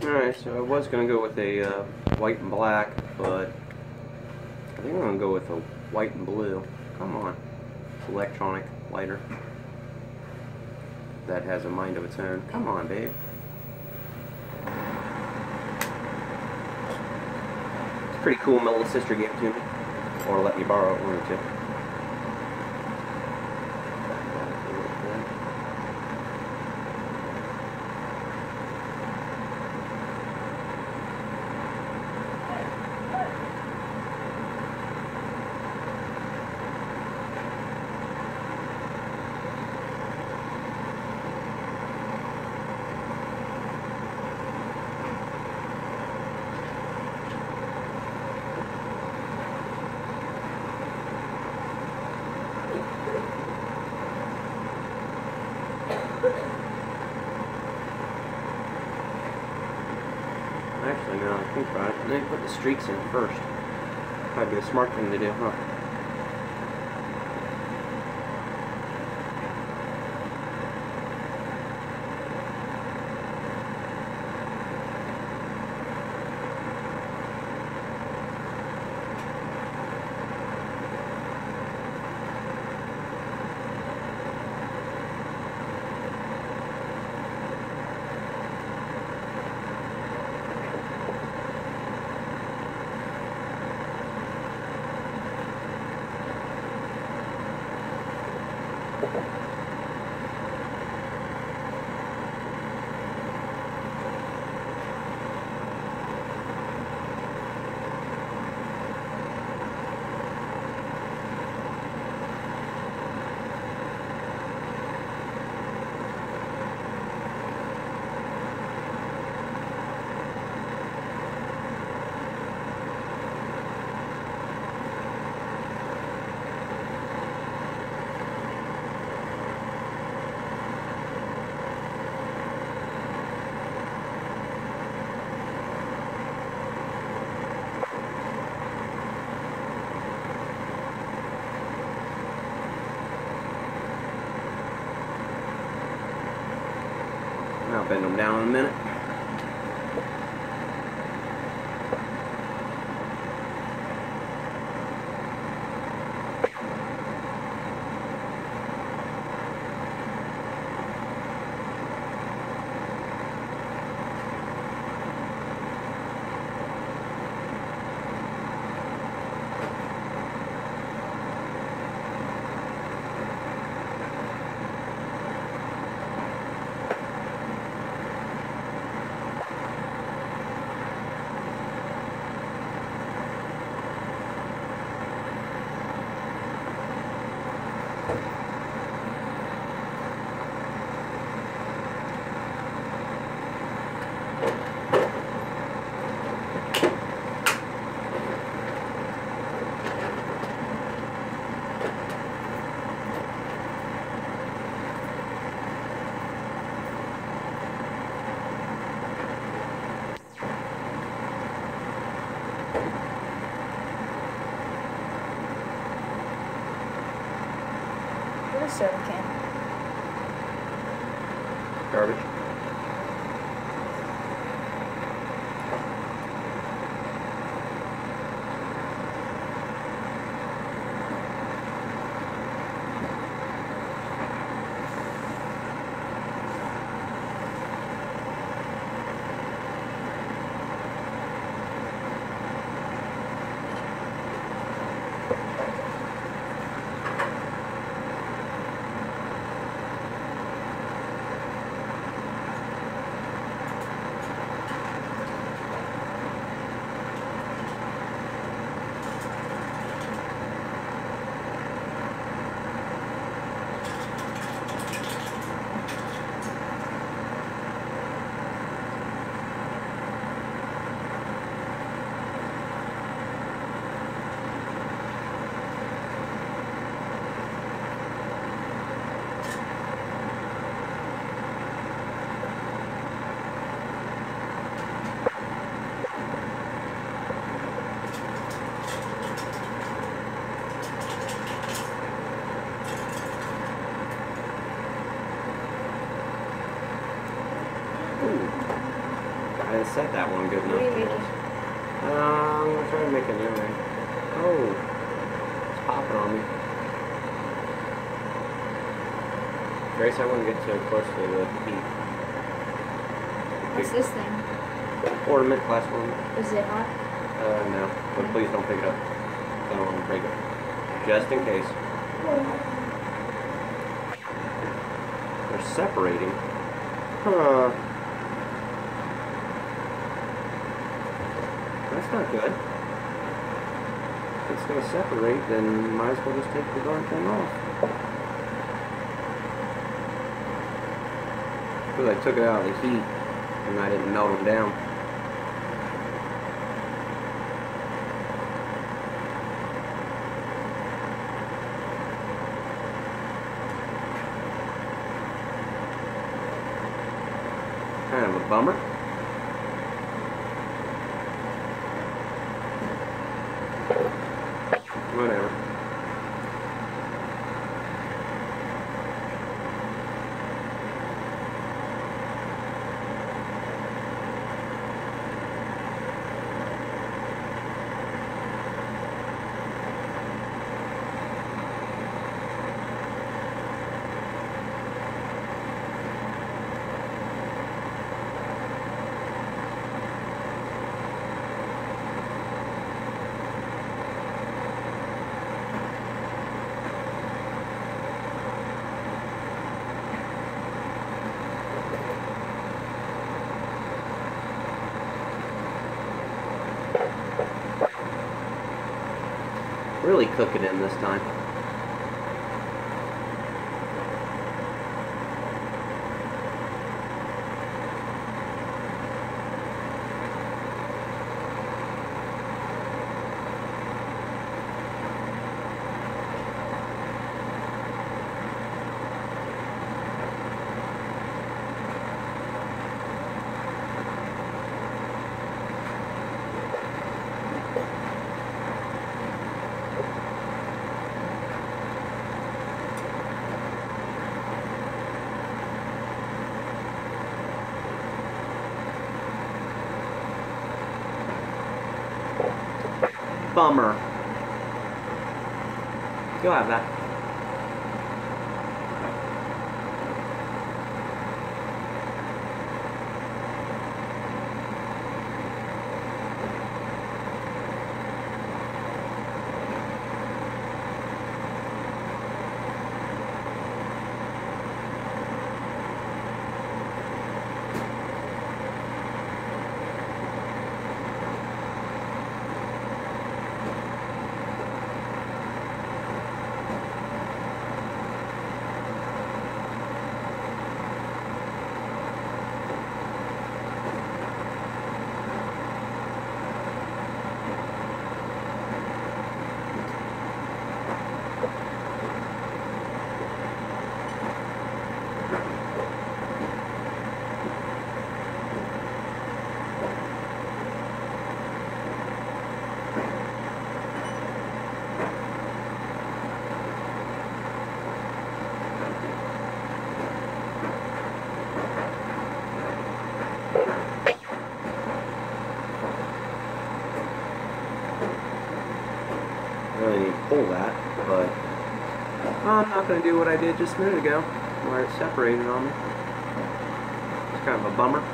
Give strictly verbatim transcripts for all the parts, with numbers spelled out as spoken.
Alright, so I was going to go with a uh, white and black, but I think I'm going to go with a white and blue. Come on. It's electronic lighter that has a mind of its own. Come on, babe. It's pretty cool. My little sister gave it to me. Or let me borrow it, one or two. Actually, now I think about it, let me put the streaks in first. Probably be a smart thing to do, huh? I'll bend them down in a minute. What a soda can. Garbage. haven't set that one good enough. What are you for making? this. Uh, I'm gonna try to make a new one. Oh, it's popping on me. Grace, I wouldn't get so close to the heat. What's this thing? Ornament, glass ornament. Is it hot? Uh, no. But please don't pick it up. I don't want to break it. Just in case. They're separating. Huh. That's not good. If it's going to separate, then might as well just take the darn thing off. Because I took it out of the heat and I didn't melt them down. Kind of a bummer. Whatever. Really cook it in this time. Bummer. You'll have that. Really need to pull that, but I'm not going to do what I did just a minute ago, where it separated on me. It's kind of a bummer.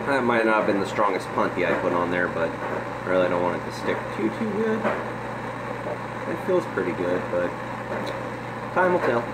That might not have been the strongest punty I put on there, but I really don't want it to stick too, too good. It feels pretty good, but time will tell.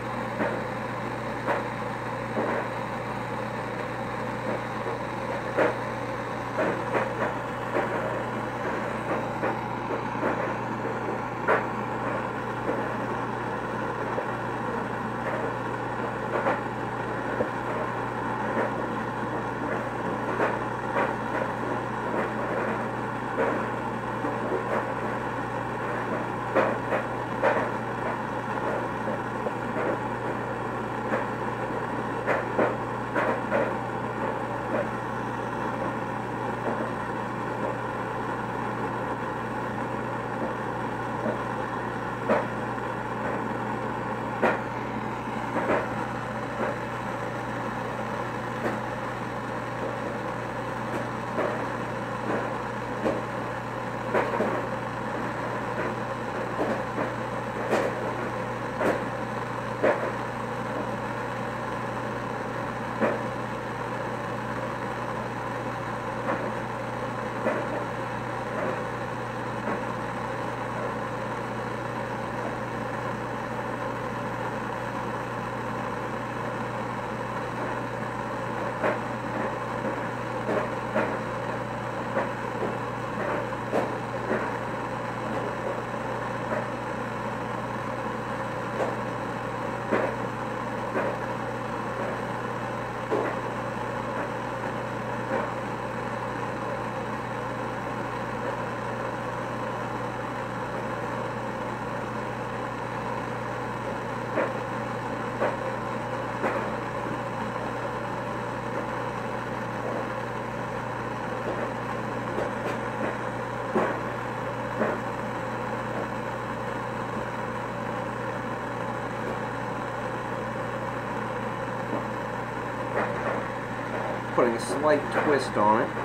Putting a slight twist on it.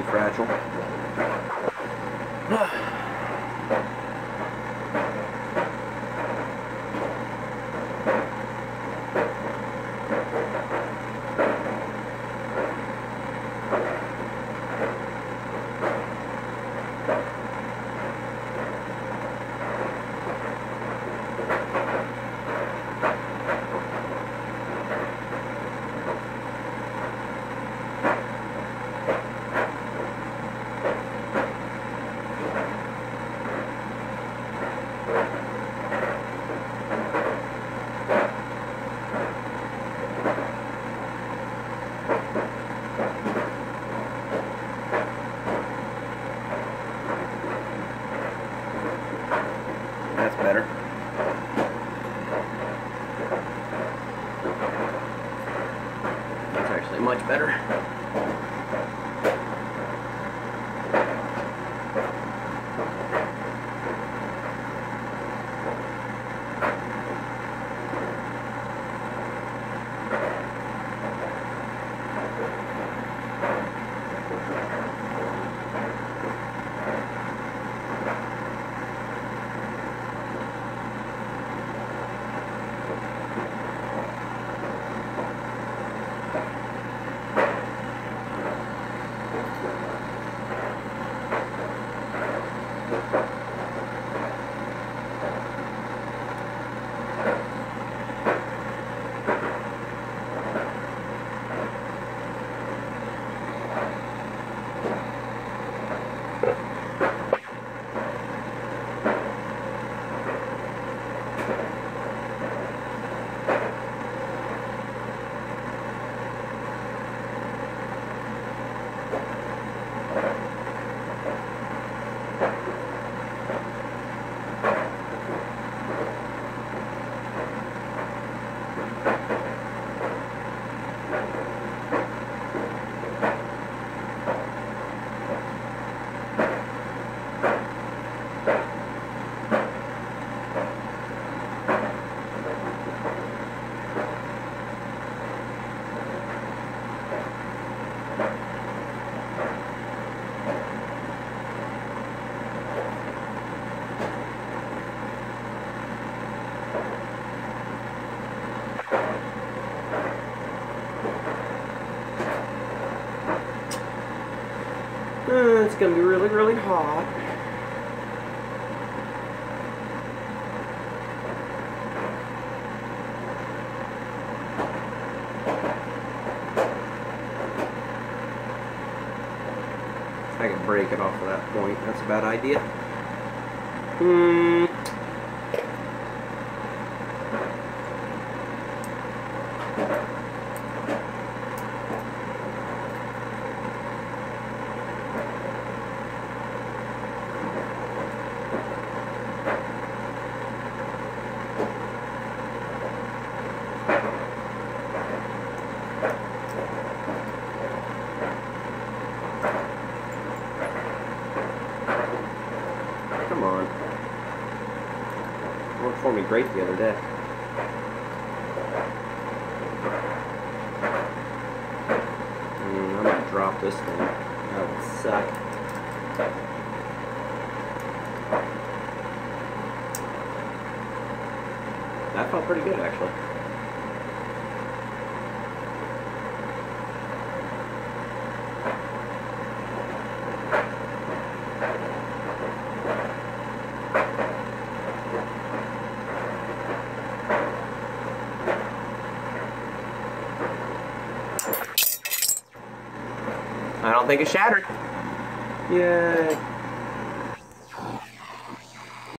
fragile. That's better. That's actually much better. Uh, it's gonna be really, really hot. I can break it off of that point. That's a bad idea. Hmm. Come on. It worked for me great the other day. Mm, I might drop this thing. That would suck. That felt pretty good, actually. I don't think it shattered. Yay.